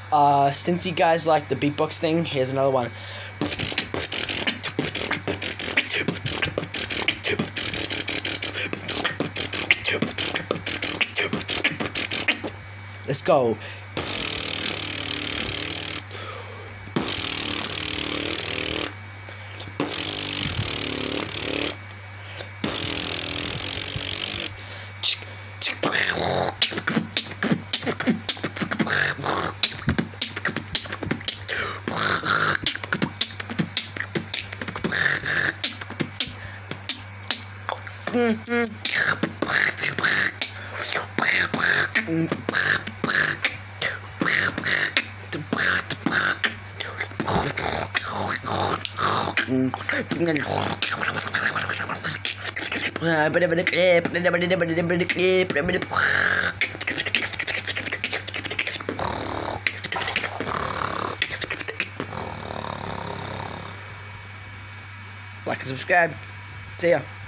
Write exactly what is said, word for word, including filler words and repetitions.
Uh, since you guys like the beatbox thing, here's another one. Let's go. Like and subscribe. See ya.